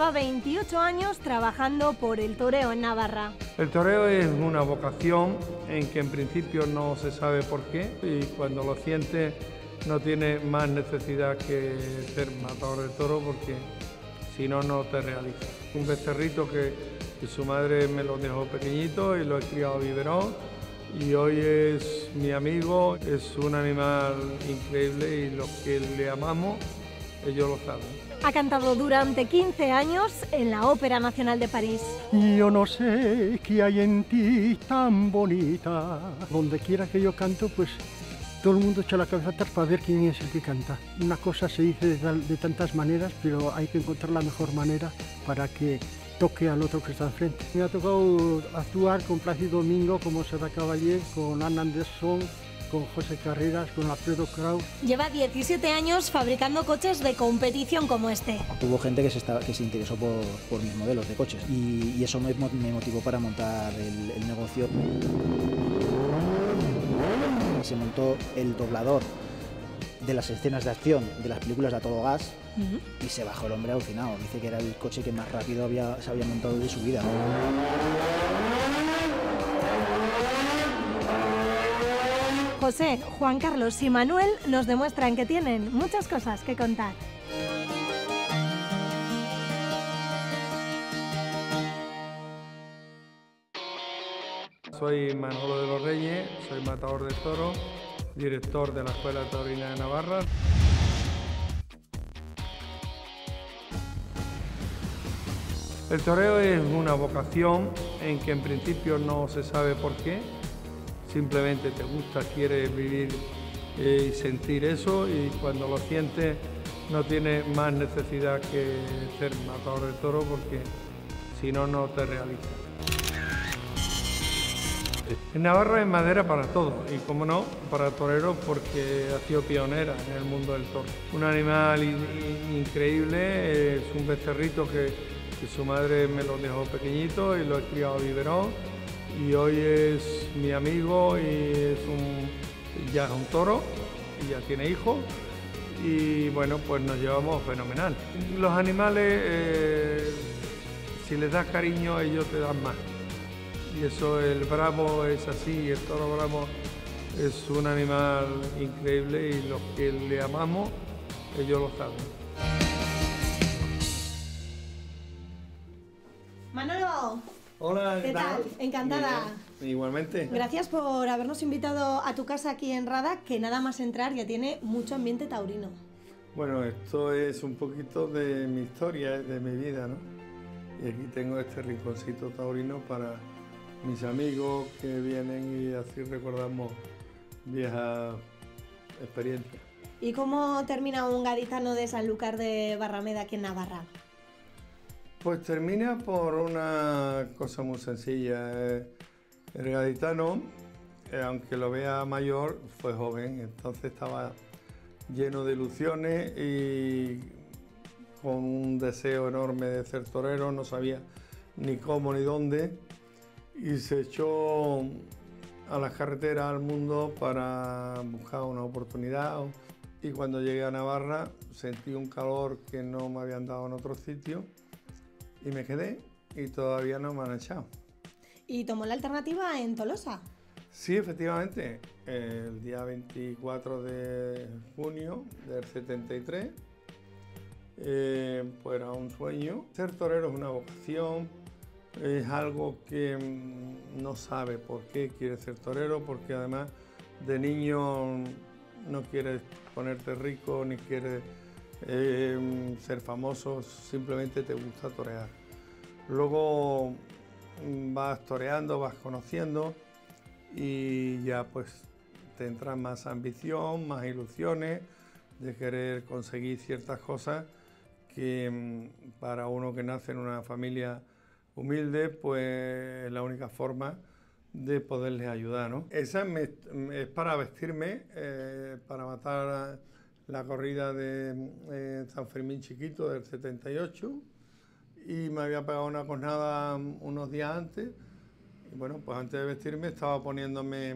lleva 28 años trabajando por el toreo en Navarra. El toreo es una vocación en que en principio no se sabe por qué y cuando lo sientes no tiene más necesidad que ser matador de toro porque si no, no te realiza. Un becerrito que su madre me lo dejó pequeñito y lo he criado a biberón y hoy es mi amigo, es un animal increíble y los que le amamos, ellos lo saben. Ha cantado durante 15 años en la Ópera Nacional de París. Yo no sé qué hay en ti tan bonita. Donde quiera que yo canto, pues todo el mundo echa la cabeza atrás para ver quién es el que canta. Una cosa se dice de tantas maneras, pero hay que encontrar la mejor manera para que toque al otro que está enfrente. Me ha tocado actuar con Plácido Domingo, como Serra Caballé, con Anna Anderson, con José Carreras, con Alfredo Kraus. Lleva 17 años fabricando coches de competición como este. Hubo gente que se interesó por mis modelos de coches y eso me motivó para montar el negocio. Se montó el doblador de las escenas de acción de las películas de A Todo Gas y se bajó el hombre alucinado. Dice que era el coche que más rápido se había montado de su vida. José, Juan Carlos y Manuel nos demuestran que tienen muchas cosas que contar. Soy Manolo de los Reyes, soy matador de toros, director de la Escuela Taurina de Navarra. El toreo es una vocación en que en principio no se sabe por qué, simplemente te gusta, quieres vivir y sentir eso y cuando lo sientes no tienes más necesidad que ser matador de toro porque si no, no te realiza. En Navarra es madera para todo y, como no, para toreros porque ha sido pionera en el mundo del toro. Un animal increíble, es un becerrito que su madre me lo dejó pequeñito y lo he criado a biberón y hoy es mi amigo y ya es un toro y ya tiene hijos y bueno, pues nos llevamos fenomenal. Los animales, si les das cariño, ellos te dan más. Y eso, el bravo es así, el toro bravo es un animal increíble y los que le amamos, ellos lo saben. Manolo. Hola, ¿Qué tal? Encantada. Igualmente. Gracias por habernos invitado a tu casa aquí en Rada, que nada más entrar ya tiene mucho ambiente taurino. Bueno, esto es un poquito de mi historia, de mi vida, ¿no? Y aquí tengo este rinconcito taurino para mis amigos que vienen y así recordamos viejas experiencias. ¿Y cómo termina un gaditano de Sanlúcar de Barrameda aquí en Navarra? Pues termina por una cosa muy sencilla. El gaditano, aunque lo vea mayor, fue joven, entonces estaba lleno de ilusiones y con un deseo enorme de ser torero, no sabía ni cómo ni dónde y se echó a las carreteras al mundo para buscar una oportunidad y cuando llegué a Navarra sentí un calor que no me habían dado en otro sitio y me quedé y todavía no me han echado. ¿Y tomó la alternativa en Tolosa? Sí, efectivamente, el día 24 de junio del 73, pues era un sueño. Ser torero es una vocación, es algo que no sabe por qué quiere ser torero, porque además de niño no quieres ponerte rico ni quieres ser famoso, simplemente te gusta torear. Luego vas toreando, vas conociendo y ya pues te entra más ambición, más ilusiones de querer conseguir ciertas cosas que para uno que nace en una familia humilde, pues es la única forma de poderles ayudar, ¿no? Esa es para vestirme, para matar la corrida de San Fermín Chiquito del 78 y me había pegado una cornada unos días antes y bueno, pues antes de vestirme estaba poniéndome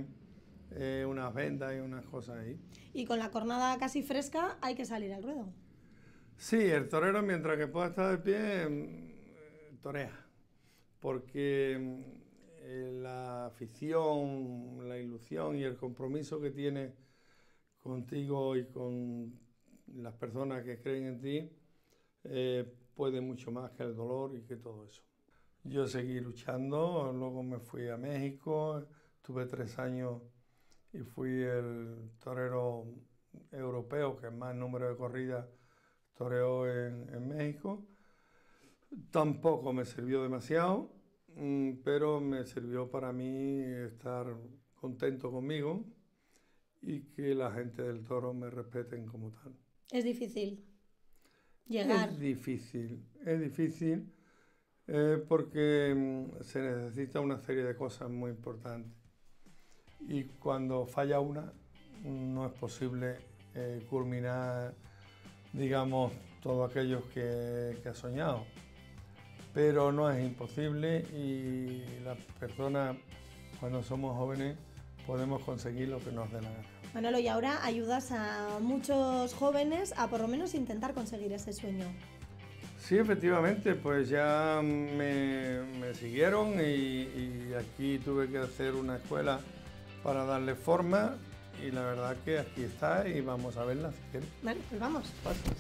unas vendas y unas cosas ahí. Y con la cornada casi fresca hay que salir al ruedo. Sí, el torero mientras que pueda estar de pie, torea, porque la afición, la ilusión y el compromiso que tiene contigo y con las personas que creen en ti, puede mucho más que el dolor y que todo eso. Yo seguí luchando, luego me fui a México, estuve 3 años y fui el torero europeo que más número de corridas toreó en México. Tampoco me sirvió demasiado, pero me sirvió para mí estar contento conmigo y que la gente del toro me respeten como tal. Es difícil llegar. Es difícil porque se necesita una serie de cosas muy importantes y cuando falla una no es posible culminar, digamos, todo aquello que ha soñado. Pero no es imposible y las personas, cuando somos jóvenes, podemos conseguir lo que nos dé la gana. Manolo, y ahora ayudas a muchos jóvenes a por lo menos intentar conseguir ese sueño. Sí, efectivamente, pues ya me siguieron y aquí tuve que hacer una escuela para darle forma y la verdad que aquí está y vamos a verla si quieres. Vale, pues vamos. Gracias.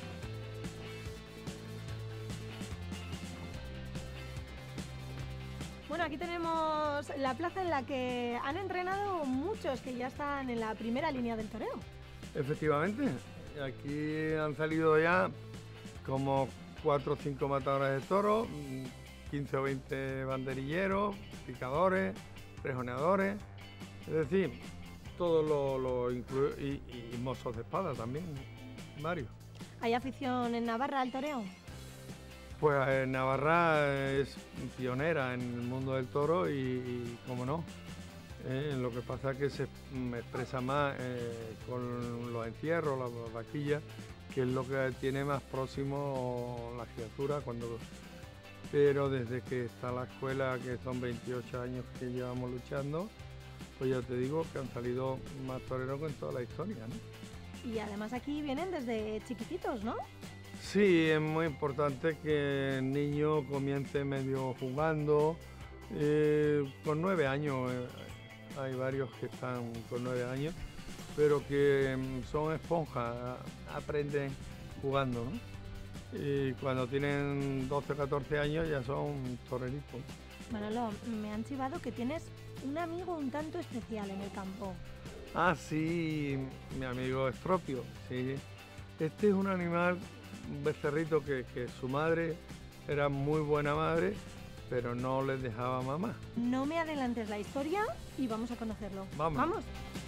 Bueno, aquí tenemos la plaza en la que han entrenado muchos que ya están en la primera línea del toreo. Efectivamente, aquí han salido ya como 4 o 5 matadores de toros, 15 o 20 banderilleros, picadores, rejoneadores, es decir, todo lo incluye y mozos de espada también, varios. ¿Hay afición en Navarra al toreo? Pues Navarra es pionera en el mundo del toro y cómo no. Lo que pasa es que se expresa más con los encierros, las vaquillas, que es lo que tiene más próximo la criatura. Pero desde que está la escuela, que son 28 años que llevamos luchando, pues ya te digo que han salido más toreros que en toda la historia, ¿no? Y además aquí vienen desde chiquititos, ¿no? Sí, es muy importante que el niño comience medio jugando. Con 9 años, hay varios que están con 9 años, pero que son esponjas, aprenden jugando, ¿no? Y cuando tienen 12 o 14 años ya son toreritos. Manolo, me han chivado que tienes un amigo un tanto especial en el campo. Ah, sí, mi amigo Estropio, sí. Este es un animal, un becerrito que su madre era muy buena madre, pero no les dejaba mamá. No me adelantes la historia y vamos a conocerlo. Vamos. ¿Vamos?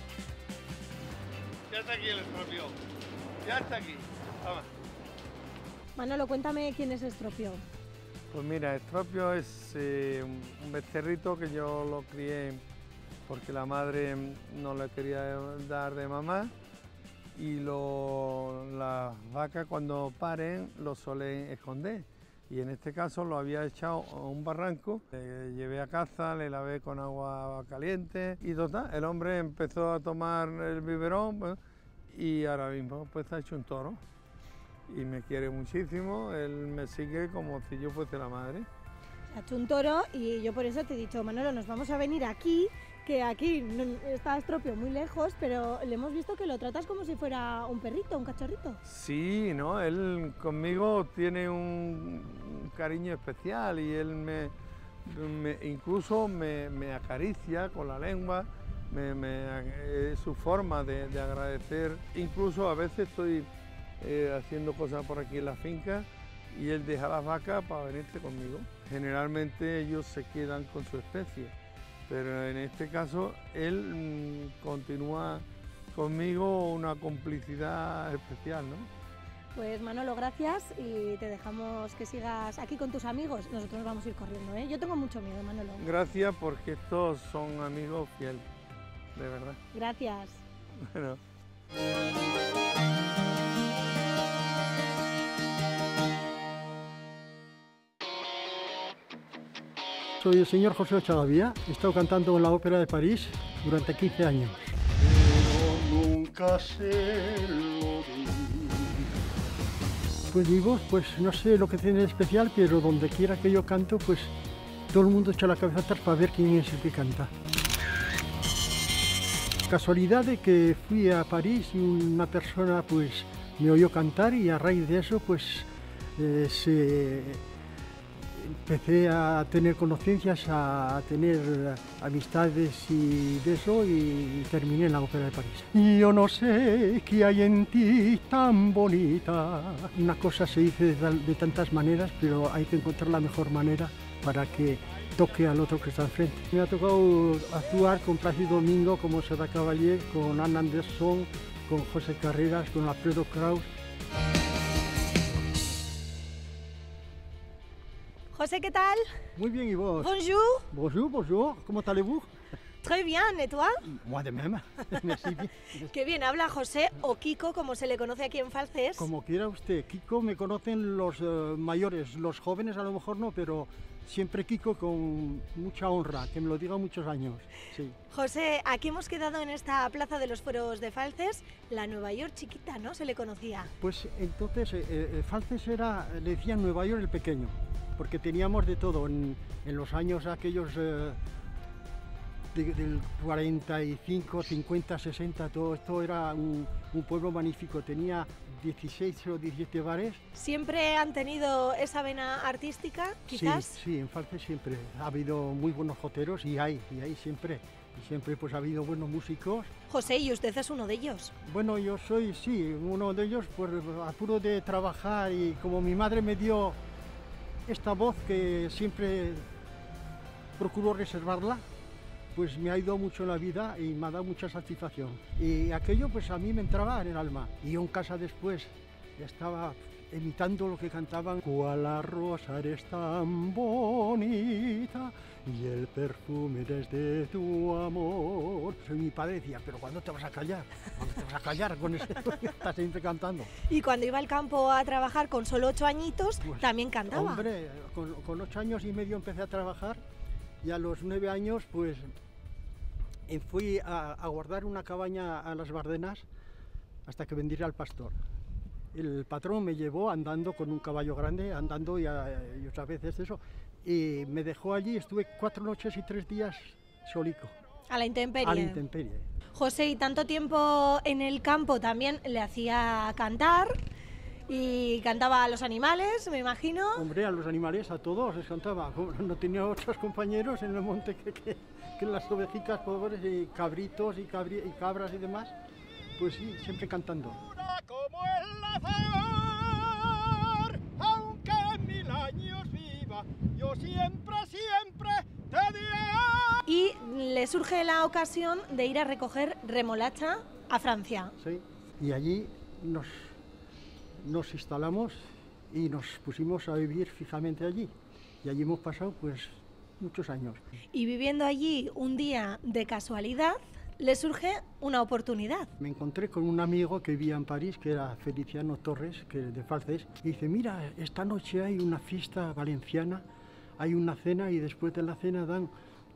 Ya está aquí el Estropio, ya está aquí. Vamos. Manolo, cuéntame quién es Estropio. Pues mira, Estropio es un becerrito que yo lo crié porque la madre no le quería dar de mamá y las vacas cuando paren lo suelen esconder. Y en este caso lo había echado a un barranco, le llevé a casa, le lavé con agua caliente y total, el hombre empezó a tomar el biberón pues, y ahora mismo pues ha hecho un toro. Y me quiere muchísimo, él me sigue como si yo fuese la madre. Ha hecho un toro y yo por eso te he dicho, Manolo, nos vamos a venir aquí, que aquí está Estropio muy lejos, pero le hemos visto que lo tratas como si fuera un perrito, un cachorrito. Sí, ¿no? Él conmigo tiene un cariño especial y él incluso me acaricia con la lengua, es su forma de agradecer. Incluso a veces estoy haciendo cosas por aquí en la finca y él deja las vacas para venirse conmigo. Generalmente ellos se quedan con su especie, pero en este caso él continúa conmigo una complicidad especial, ¿no? Pues Manolo, gracias y te dejamos que sigas aquí con tus amigos. Nosotros nos vamos a ir corriendo, ¿eh? Yo tengo mucho miedo, Manolo. Gracias porque estos son amigos fieles, de verdad. Gracias. Bueno. Soy el señor José Ochagavía, he estado cantando en la Ópera de París durante 15 años. Pero nunca se lo di. Pues mi voz, pues no sé lo que tiene de especial, pero donde quiera que yo canto, pues todo el mundo echa la cabeza atrás para ver quién es el que canta. Casualidad de que fui a París y una persona pues me oyó cantar y a raíz de eso pues empecé a tener conocimientos, a tener amistades y de eso y terminé en la Ópera de París. Yo no sé qué hay en ti tan bonita. Una cosa se dice de tantas maneras, pero hay que encontrar la mejor manera para que toque al otro que está enfrente. Me ha tocado actuar con Plácido Domingo, como Serrat Caballé, con Anna Anderson, con José Carreras, con Alfredo Kraus. José, ¿qué tal? Muy bien, ¿y vos? Bonjour. Bonjour, bonjour. ¿Cómo allez-vous? Très bien, ¿et toi? Moi de même. Merci bien. Qué bien habla José, o Kiko, como se le conoce aquí en Falces. Como quiera usted. Kiko me conocen los mayores, los jóvenes a lo mejor no, pero siempre Kiko con mucha honra, que me lo diga muchos años. Sí. José, aquí hemos quedado en esta plaza de los Fueros de Falces, la Nueva York chiquita, ¿no? Se le conocía. Pues entonces Falces era, le decían Nueva York el pequeño, porque teníamos de todo en los años aquellos del 45, 50, 60, todo esto era un pueblo magnífico, tenía 16 o 17 bares. ¿Siempre han tenido esa vena artística, quizás? Sí, en Falces siempre ha habido muy buenos joteros y hay siempre. Y siempre pues ha habido buenos músicos. José, ¿y usted es uno de ellos? Bueno, yo soy, sí, uno de ellos, pues apuro de trabajar y como mi madre me dio esta voz que siempre procuro reservarla, pues me ha ido mucho en la vida y me ha dado mucha satisfacción. Y aquello pues a mí me entraba en el alma. Y yo en casa después estaba imitando lo que cantaban. Cual la rosa eres tan bonita y el perfume desde tu amor. Y mi padre decía, pero ¿cuándo te vas a callar? ¿Cuándo te vas a callar con eso? Estás siempre cantando. Y cuando iba al campo a trabajar con solo 8 añitos, pues, también cantaba. Hombre, con 8 años y medio empecé a trabajar y a los 9 años pues fui a guardar una cabaña a las Bardenas hasta que vendiera al pastor. El patrón me llevó andando con un caballo grande, andando y otras veces eso, y me dejó allí, estuve 4 noches y 3 días solico. A la intemperie. A la intemperie. José, y tanto tiempo en el campo también le hacía cantar y cantaba a los animales, me imagino. Hombre, a los animales, a todos les cantaba. No tenía otros compañeros en el monte que las ovejicas pobres y cabritos y cabras y demás. Pues sí, siempre cantando. Como el azar, aunque 1000 años viva, yo siempre te diré. Y le surge la ocasión de ir a recoger remolacha a Francia. Sí, y allí nos instalamos y nos pusimos a vivir fijamente allí. Y allí hemos pasado pues muchos años. Y viviendo allí un día de casualidad, le surge una oportunidad. Me encontré con un amigo que vivía en París, que era Feliciano Torres, que de Falces, y dice, mira, esta noche hay una fiesta valenciana, hay una cena y después de la cena dan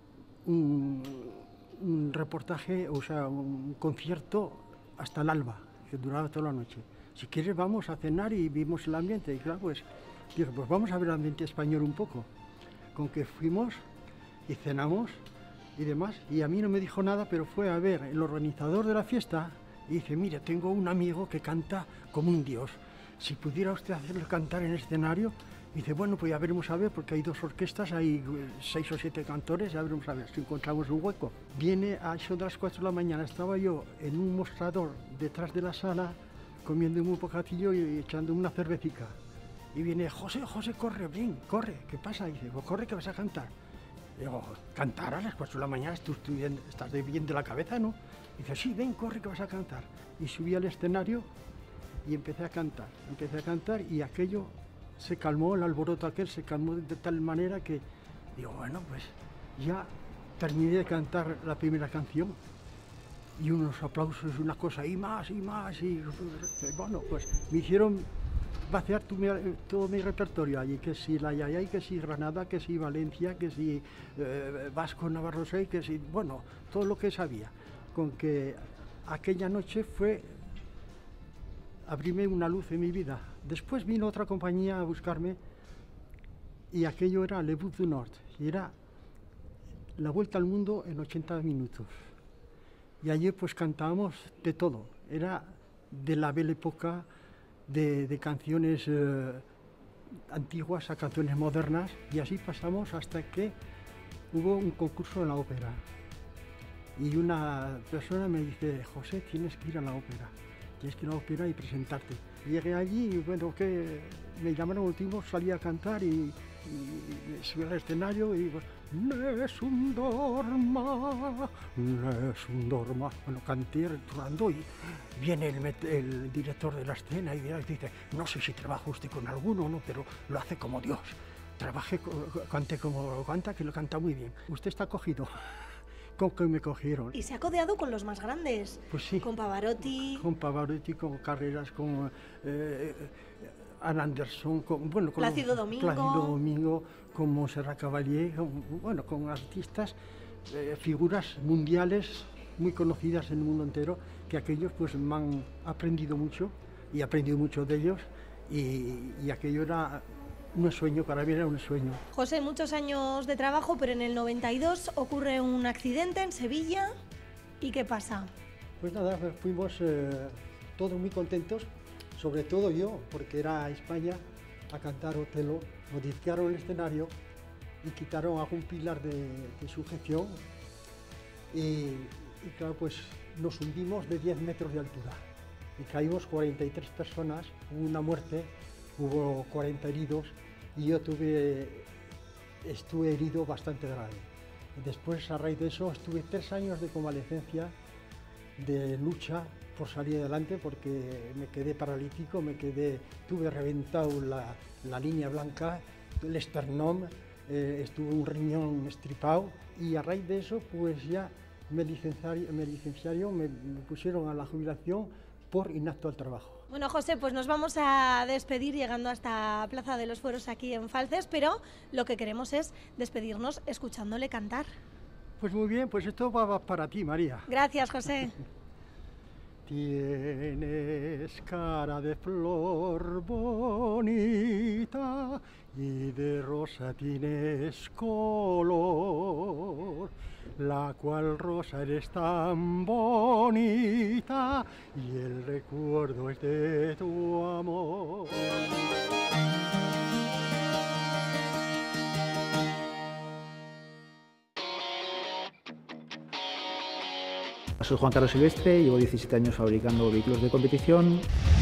un reportaje, o sea, un concierto hasta el alba, que duraba toda la noche. Si quieres vamos a cenar y vimos el ambiente. Y claro, pues dije, pues vamos a ver el ambiente español un poco. Con que fuimos y cenamos y demás, y a mí no me dijo nada, pero fue a ver el organizador de la fiesta y dice, mira, tengo un amigo que canta como un dios, si pudiera usted hacerlo cantar en el escenario. Y dice, bueno, pues ya veremos a ver, porque hay 2 orquestas, hay 6 o 7 cantores, ya veremos a ver si encontramos un hueco. Viene a eso de las 4 de la mañana, estaba yo en un mostrador detrás de la sala, comiendo un bocadillo y echando una cervecita. Y viene, José, corre, bien, corre, ¿qué pasa? Y dice, pues corre que vas a cantar. Y digo, ¿cantar a las 4 de la mañana? ¿Estás de bien de la cabeza, no? Y dice, sí, ven, corre que vas a cantar. Y subí al escenario y empecé a cantar y aquello se calmó, el alboroto aquel se calmó de tal manera que digo, bueno, pues ya terminé de cantar la primera canción y unos aplausos, una cosa, y más, y bueno, pues me hicieron vaciar todo mi repertorio allí, que si la Yayay, que si Granada, que si Valencia, que si Vasco Navarrosey, que si, bueno, todo lo que sabía, con que aquella noche fue abrirme una luz en mi vida Después vino otra compañía a buscarme y aquello era Le Bout du Nord, y era la vuelta al mundo en 80 minutos. Y allí pues cantábamos de todo, era de la Belle Époque, de canciones antiguas a canciones modernas, y así pasamos hasta que hubo un concurso en la ópera. Y una persona me dice, José, tienes que ir a la ópera y presentarte. Y llegué allí y bueno, que me llamaron último, salí a cantar y subí al escenario y pues, Nessun dorma, nessun dorma. Bueno, canté recordando y viene el director de la escena y dice, no sé si trabaja usted con alguno o no, pero lo hace como Dios. Cante como canta, que lo canta muy bien. Usted está cogido. ¿Con que me cogieron? Y se ha codeado con los más grandes. Pues sí. Con Pavarotti. Con Pavarotti, con Carreras, con Anne Anderson, con Plácido Domingo, con Montserrat Caballé, con artistas, figuras mundiales muy conocidas en el mundo entero, que aquellos pues me han aprendido mucho y he aprendido mucho de ellos y aquello era un sueño, para mí era un sueño. José, muchos años de trabajo, pero en el 92 ocurre un accidente en Sevilla. ¿Y qué pasa? Pues nada, fuimos todos muy contentos, sobre todo yo, porque era a España a cantar Otelo, modificaron el escenario y quitaron algún pilar de sujeción y claro, pues nos hundimos de 10 metros de altura y caímos 43 personas, hubo una muerte, hubo 40 heridos y yo estuve herido bastante grave. Después, a raíz de eso, estuve 3 años de convalecencia, de lucha por salir adelante, porque me quedé paralítico, tuve reventado la línea blanca, el esternón, estuve un riñón estripado y a raíz de eso pues ya me licenciaron, me pusieron a la jubilación por inapto al trabajo. Bueno, José, pues nos vamos a despedir llegando hasta Plaza de los Fueros aquí en Falces, pero lo que queremos es despedirnos escuchándole cantar. Pues muy bien, pues esto va para ti, María. Gracias, José. Tienes cara de flor bonita y de rosa tienes color, la cual rosa eres tan bonita y el recuerdo es de tu amor. Soy Juan Carlos Silvestre, llevo 17 años fabricando vehículos de competición.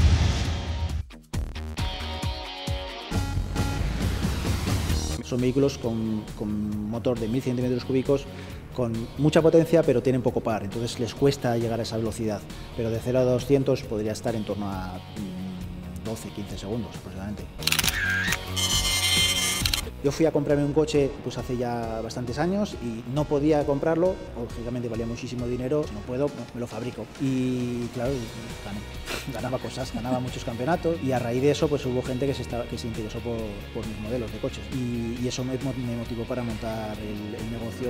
Son vehículos con motor de 1100 centímetros cúbicos, con mucha potencia, pero tienen poco par, entonces les cuesta llegar a esa velocidad. Pero de 0 a 200 podría estar en torno a 12-15 segundos aproximadamente. Yo fui a comprarme un coche pues hace ya bastantes años y no podía comprarlo, lógicamente valía muchísimo dinero, no puedo, me lo fabrico. Y claro, ganaba cosas, ganaba muchos campeonatos y a raíz de eso pues hubo gente que se interesó por mis modelos de coches y eso me motivó para montar el negocio.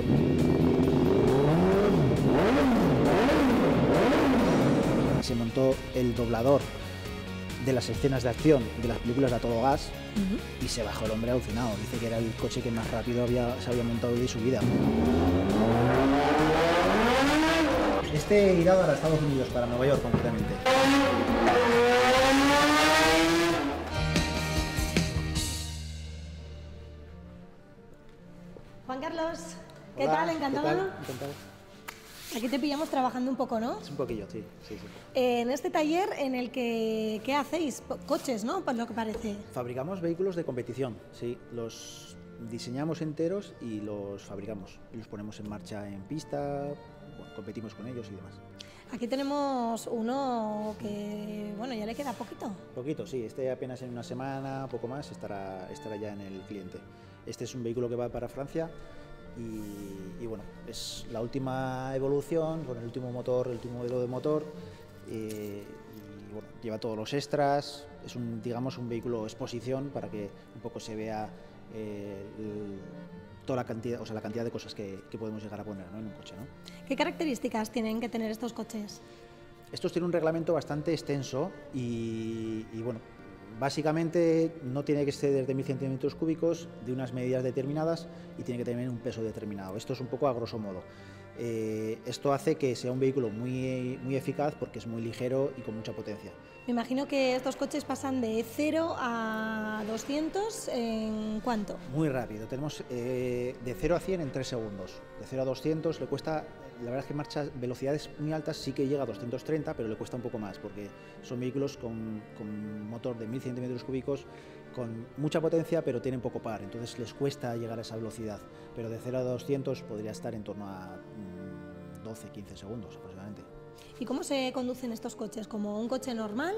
Se montó el doblador de las escenas de acción de las películas de A Todo Gas y se bajó el hombre alucinado. Dice que era el coche que más rápido se había montado de su vida. Este irá para Estados Unidos, para Nueva York concretamente. Juan Carlos, ¿qué Hola, tal? ¿Encantado? ¿qué tal? Encantado. Aquí te pillamos trabajando un poco, ¿no? Es un poquillo, sí. En este taller en el que, ¿qué hacéis? Coches, ¿no? Por lo que parece. Fabricamos vehículos de competición, sí. Los diseñamos enteros y los fabricamos. Y los ponemos en marcha en pista, bueno, competimos con ellos y demás. Aquí tenemos uno que, bueno, ya le queda poquito. Poquito, sí. Este apenas en una semana, poco más, estará ya en el cliente. Este es un vehículo que va para Francia. Y bueno, es la última evolución con el último motor, el último modelo de motor y bueno, lleva todos los extras, es digamos un vehículo exposición para que un poco se vea toda la cantidad, la cantidad de cosas que podemos llegar a poner, ¿no?, en un coche, ¿no? ¿Qué características tienen que tener estos coches? Estos tienen un reglamento bastante extenso y bueno, Básicamente no tiene que exceder de 1000 centímetros cúbicos, de unas medidas determinadas, y tiene que tener un peso determinado. Esto es un poco a grosso modo. Esto hace que sea un vehículo muy eficaz porque es muy ligero y con mucha potencia. Me imagino que estos coches pasan de 0 a 200 ¿en cuánto? Muy rápido, tenemos de 0 a 100 en 3 segundos. De 0 a 200 le cuesta, la verdad es que velocidades muy altas sí que llega a 230, pero le cuesta un poco más porque son vehículos con motor de 1000 centímetros cúbicos, con mucha potencia, pero tienen poco par, entonces les cuesta llegar a esa velocidad. Pero de 0 a 200 podría estar en torno a 12-15 segundos aproximadamente. ¿Y cómo se conducen estos coches? ¿Como un coche normal?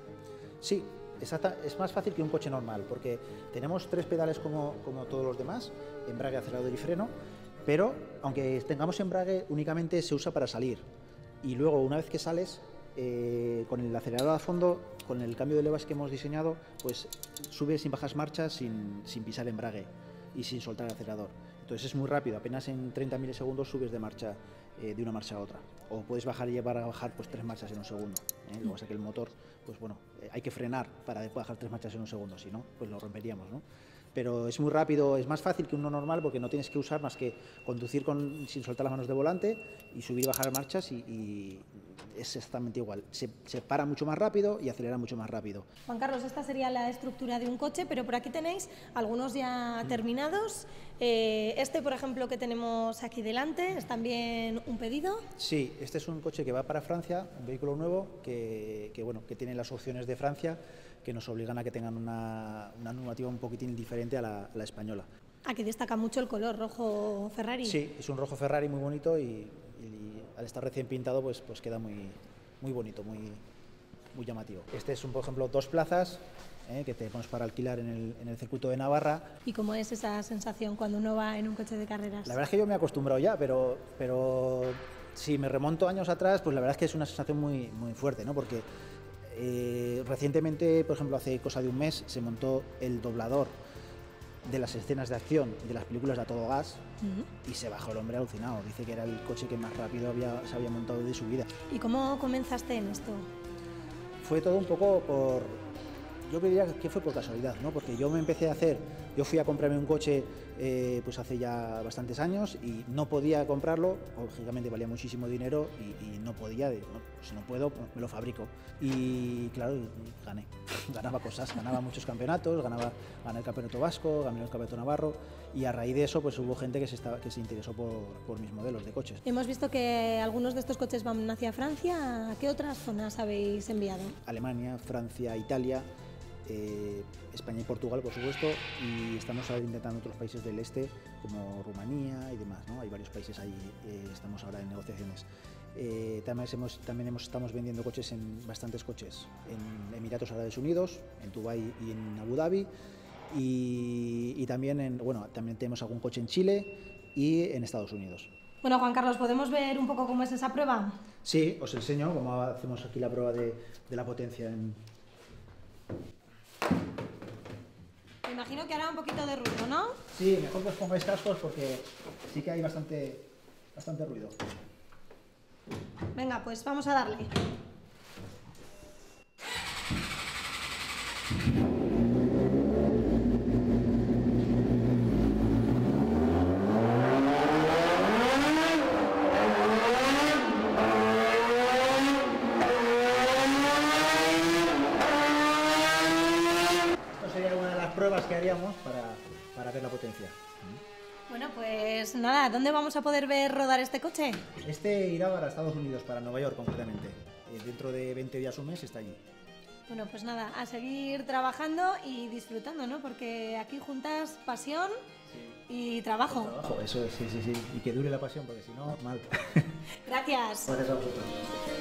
Sí, es más fácil que un coche normal, porque tenemos 3 pedales como todos los demás, embrague, acelerador y freno, pero aunque tengamos embrague únicamente se usa para salir, y luego una vez que sales, con el acelerador a fondo, con el cambio de levas que hemos diseñado, pues subes y bajas marchas sin pisar el embrague y sin soltar el acelerador. Entonces es muy rápido, apenas en 30 milisegundos subes de marcha, de una marcha a otra. O puedes bajar y llevar a bajar pues 3 marchas en un segundo. Lo que pasa es que el motor, pues bueno, hay que frenar para bajar 3 marchas en un segundo, si no, pues lo romperíamos, ¿no? Pero es muy rápido, es más fácil que uno normal porque no tienes que usar más que conducir sin soltar las manos de volante y subir y bajar marchas, y es exactamente igual. Se para mucho más rápido y acelera mucho más rápido. Juan Carlos, esta sería la estructura de un coche, pero por aquí tenéis algunos ya terminados. Este, por ejemplo, que tenemos aquí delante, ¿es también un pedido? Sí, este es un coche que va para Francia, un vehículo nuevo que tiene las opciones de Francia, que nos obligan a que tengan una normativa un poquitín diferente a la española. Aquí destaca mucho el color rojo Ferrari. Sí, es un rojo Ferrari muy bonito y al estar recién pintado pues queda muy bonito, muy llamativo. Este es, por ejemplo, 2 plazas que tenemos para alquilar en el circuito de Navarra. ¿Y cómo es esa sensación cuando uno va en un coche de carreras? La verdad es que yo me he acostumbrado ya, pero si me remonto años atrás, pues la verdad es que es una sensación muy fuerte, ¿no? Porque recientemente, por ejemplo, hace cosa de un mes, se montó el doblador de las escenas de acción de las películas de A Todo Gas, y se bajó el hombre alucinado. Dice que era el coche que más rápido se había montado de su vida. ¿Y cómo comenzaste en esto? Fue todo un poco yo diría que fue por casualidad, ¿no? Porque yo fui a comprarme un coche pues hace ya bastantes años y no podía comprarlo, lógicamente valía muchísimo dinero y no podía, si no puedo, me lo fabrico. Y claro, ganaba cosas, ganaba muchos campeonatos, gané el campeonato vasco, gané el campeonato navarro, y a raíz de eso pues hubo gente que se interesó por mis modelos de coches. Hemos visto que algunos de estos coches van hacia Francia. ¿A qué otras zonas habéis enviado? Alemania, Francia, Italia, España y Portugal, por supuesto, y estamos ahora intentando otros países del este como Rumanía y demás, ¿no? Hay varios países ahí, estamos ahora en negociaciones. Estamos vendiendo coches, bastantes coches en Emiratos Árabes Unidos, en Dubái y en Abu Dhabi, y también tenemos algún coche en Chile y en Estados Unidos. Bueno, Juan Carlos, ¿podemos ver un poco cómo es esa prueba? Sí, os enseño cómo hacemos aquí la prueba de la potencia. Me imagino que hará un poquito de ruido, ¿no? Sí, mejor que os pongáis cascos porque sí que hay bastante ruido. Venga, pues vamos a darle. Esto sería una de las pruebas que haríamos para ver la potencia. Bueno, pues nada, ¿dónde vamos a poder ver rodar este coche? Este irá para Estados Unidos, para Nueva York concretamente. Dentro de 20 días o un mes está allí. Bueno, pues nada, a seguir trabajando y disfrutando, ¿no? Porque aquí juntas pasión y trabajo. Eso, sí. Y que dure la pasión, porque si no, mal. Gracias. Gracias a vosotros.